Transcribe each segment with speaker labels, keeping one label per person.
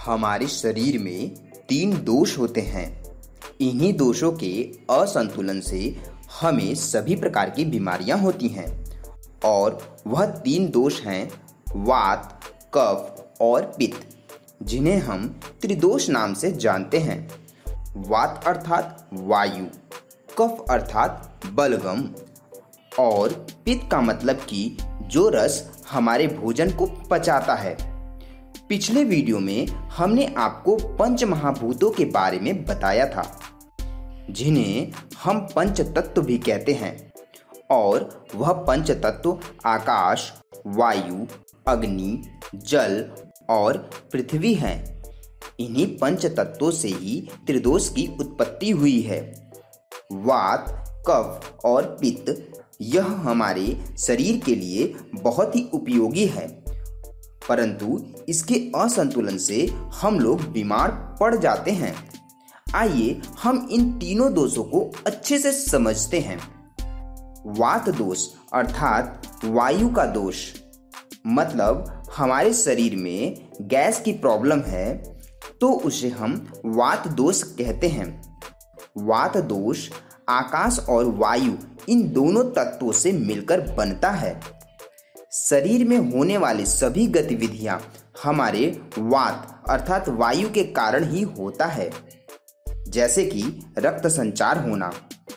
Speaker 1: हमारे शरीर में 3 दोष होते हैं। इन्हीं दोषों के असंतुलन से हमें सभी प्रकार की बीमारियां होती हैं और वह 3 दोष हैं वात, कफ और पित्त, जिन्हें हम त्रिदोष नाम से जानते हैं। वात अर्थात वायु, कफ अर्थात बलगम और पित्त का मतलब कि जो रस हमारे भोजन को पचाता है। पिछले वीडियो में हमने आपको पंच महाभूतों के बारे में बताया था, जिन्हें हम पंच तत्व भी कहते हैं। और वह पंच तत्व आकाश, वायु, अग्नि, जल और पृथ्वी हैं। इन्हीं पंच तत्वों से ही त्रिदोष की उत्पत्ति हुई है। वात, कफ और पित्त यह हमारे शरीर के लिए बहुत ही उपयोगी है, परंतु इसके असंतुलन से हम लोग बीमार पड़ जाते हैं। आइए हम इन तीनों दोषों को अच्छे से समझते हैं। वात दोष अर्थात वायु का दोष, मतलब हमारे शरीर में गैस की प्रॉब्लम है तो उसे हम वात दोष कहते हैं। वात दोष आकाश और वायु इन दोनों तत्वों से मिलकर बनता है। शरीर में होने वाली सभी गतिविधियां हमारे वात अर्थात वायु के कारण ही होता है, जैसे कि रक्त संचार होना।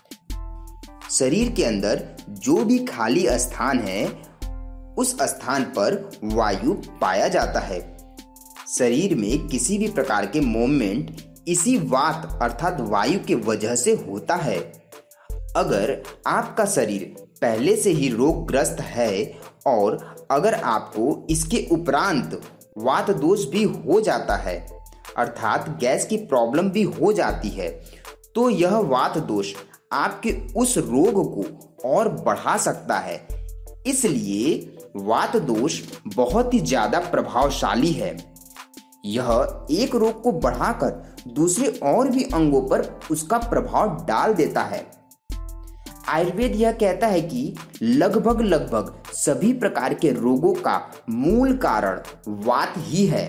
Speaker 1: शरीर के अंदर जो भी खाली स्थान है उस स्थान पर वायु पाया जाता है। शरीर में किसी भी प्रकार के मूवमेंट इसी वात अर्थात वायु के वजह से होता है। अगर आपका शरीर पहले से ही रोगग्रस्त है और अगर आपको इसके उपरांत वात दोष भी हो जाता है अर्थात गैस की प्रॉब्लम भी हो जाती है, तो यह वात दोष आपके उस रोग को और बढ़ा सकता है। इसलिए वात दोष बहुत ही ज़्यादा प्रभावशाली है। यह एक रोग को बढ़ाकर दूसरे और भी अंगों पर उसका प्रभाव डाल देता है। आयुर्वेद यह कहता है कि लगभग सभी प्रकार के रोगों का मूल कारण वात ही है।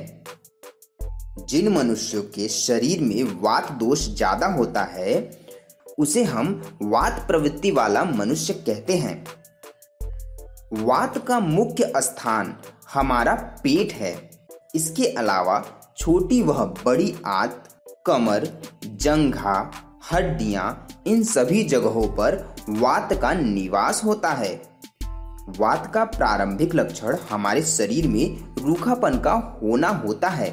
Speaker 1: जिन मनुष्यों के शरीर में वात दोष ज्यादा होता है उसे हम वात प्रवृत्ति वाला मनुष्य कहते हैं। वात का मुख्य स्थान हमारा पेट है। इसके अलावा छोटी व बड़ी आंत, कमर, जंघा, हड्डियां, इन सभी जगहों पर वात का निवास होता है। वात का प्रारंभिक लक्षण हमारे शरीर में रूखापन का होना होता है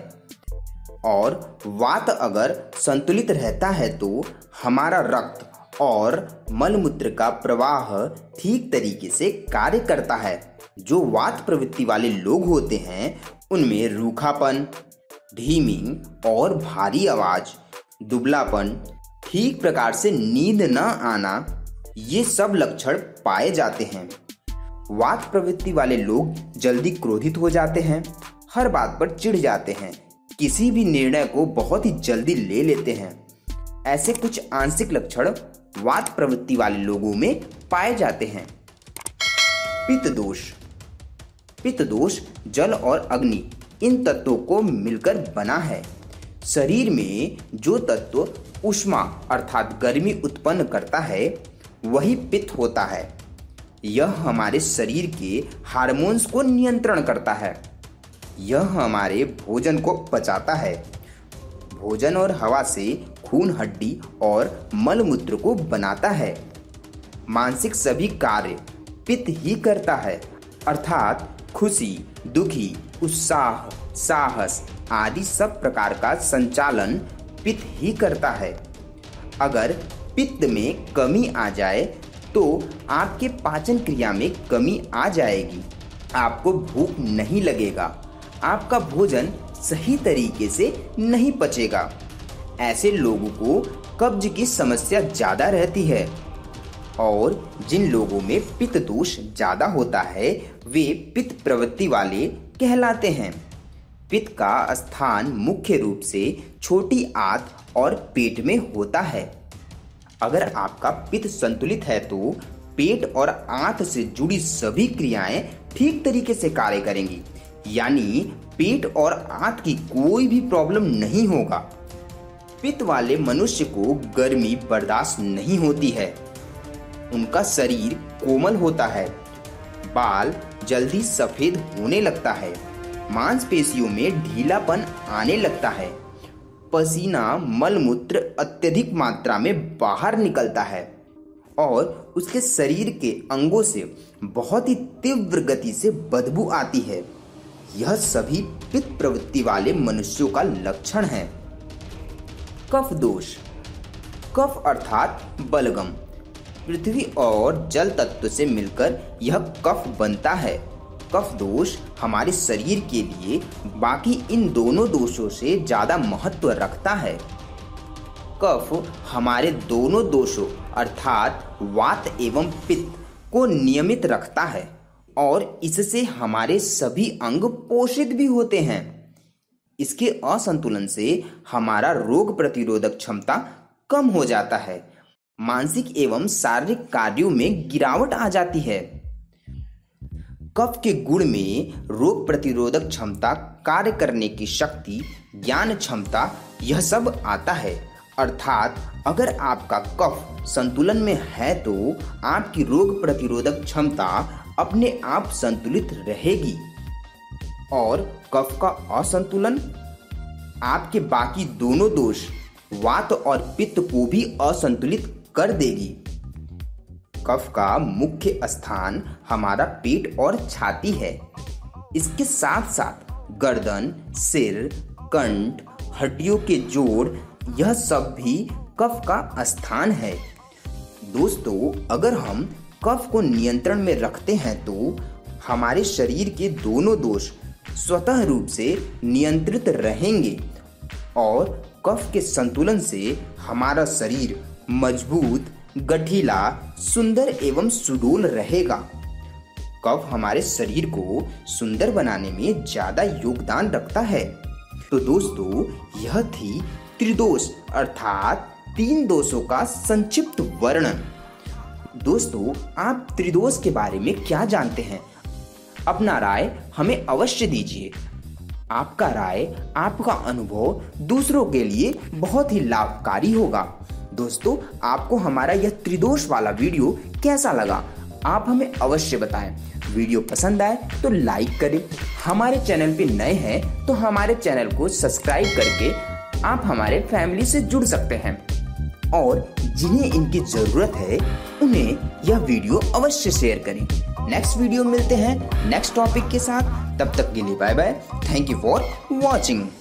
Speaker 1: और वात अगर संतुलित रहता है तो हमारा रक्त और मलमूत्र का प्रवाह ठीक तरीके से कार्य करता है। जो वात प्रवृत्ति वाले लोग होते हैं उनमें रूखापन, धीमी और भारी आवाज, दुबलापन, ठीक प्रकार से नींद न आना, ये सब लक्षण पाए जाते हैं। वात प्रवृत्ति वाले लोग जल्दी क्रोधित हो जाते हैं, हर बात पर चिढ़ जाते हैं, किसी भी निर्णय को बहुत ही जल्दी ले लेते हैं। ऐसे कुछ आंशिक लक्षण वात प्रवृत्ति वाले लोगों में पाए जाते हैं। पित्त दोष। पित्त दोष जल और अग्नि इन तत्वों को मिलकर बना है। शरीर में जो तत्व ऊष्मा अर्थात गर्मी उत्पन्न करता है वही पित्त होता है। यह हमारे शरीर के हार्मोन्स को नियंत्रण करता है। यह हमारे भोजन को पचाता है। भोजन और हवा से खून, हड्डी और मलमूत्र को बनाता है। मानसिक सभी कार्य पित्त ही करता है, अर्थात खुशी, दुखी, उत्साह, साहस आदि सब प्रकार का संचालन पित्त ही करता है। अगर पित्त में कमी आ जाए तो आपके पाचन क्रिया में कमी आ जाएगी, आपको भूख नहीं लगेगा, आपका भोजन सही तरीके से नहीं पचेगा। ऐसे लोगों को कब्ज की समस्या ज़्यादा रहती है और जिन लोगों में पित्त दोष ज़्यादा होता है वे पित्त प्रवृत्ति वाले कहलाते हैं। पित्त का स्थान मुख्य रूप से छोटी आंत और पेट में होता है। अगर आपका पित्त संतुलित है तो पेट और आंत से जुड़ी सभी क्रियाएं ठीक तरीके से कार्य करेंगी, यानी पेट और आंत की कोई भी प्रॉब्लम नहीं होगा। पित्त वाले मनुष्य को गर्मी बर्दाश्त नहीं होती है। उनका शरीर कोमल होता है, बाल जल्दी सफेद होने लगता है, मांसपेशियों में ढीलापन आने लगता है, पसीना मलमूत्र अत्यधिक मात्रा में बाहर निकलता है और उसके शरीर के अंगों से बहुत ही तीव्र गति से बदबू आती है। यह सभी पित्त प्रवृत्ति वाले मनुष्यों का लक्षण है। कफ दोष। कफ अर्थात बलगम पृथ्वी और जल तत्व से मिलकर यह कफ बनता है। कफ दोष हमारे शरीर के लिए बाकी इन दोनों दोषों से ज़्यादा महत्व रखता है। कफ हमारे दोनों दोषों अर्थात वात एवं पित्त को नियमित रखता है और इससे हमारे सभी अंग पोषित भी होते हैं। इसके असंतुलन से हमारा रोग प्रतिरोधक क्षमता कम हो जाता है, मानसिक एवं शारीरिक कार्यों में गिरावट आ जाती है। कफ के गुण में रोग प्रतिरोधक क्षमता, कार्य करने की शक्ति, ज्ञान क्षमता, यह सब आता है। अर्थात अगर आपका कफ संतुलन में है तो आपकी रोग प्रतिरोधक क्षमता अपने आप संतुलित रहेगी और कफ का असंतुलन आपके बाकी दोनों दोष वात और पित्त को भी असंतुलित कर देगी। कफ का मुख्य स्थान हमारा पेट और छाती है। इसके साथ साथ गर्दन, सिर, कंठ, हड्डियों के जोड़, यह सब भी कफ का स्थान है। दोस्तों, अगर हम कफ को नियंत्रण में रखते हैं तो हमारे शरीर के दोनों दोष स्वतः रूप से नियंत्रित रहेंगे और कफ के संतुलन से हमारा शरीर मजबूत, गठीला, सुंदर एवं सुडौल रहेगा। कफ हमारे शरीर को सुंदर बनाने में ज्यादा योगदान रखता है। तो दोस्तों, यह थी त्रिदोष अर्थात 3 दोषों का संक्षिप्त वर्णन। दोस्तों, आप त्रिदोष के बारे में क्या जानते हैं? अपना राय हमें अवश्य दीजिए। आपका राय, आपका अनुभव दूसरों के लिए बहुत ही लाभकारी होगा। दोस्तों, आपको हमारा यह त्रिदोष वाला वीडियो कैसा लगा? आप हमें अवश्य बताएं। वीडियो पसंद आए तो लाइक करें। हमारे चैनल पे नए हैं तो हमारे चैनल को सब्सक्राइब करके आप हमारे फैमिली से जुड़ सकते हैं और जिन्हें इनकी जरूरत है उन्हें यह वीडियो अवश्य शेयर करें। नेक्स्ट वीडियो मिलते हैं नेक्स्ट टॉपिक के साथ। तब तक के लिए bye bye. Thank you for watching.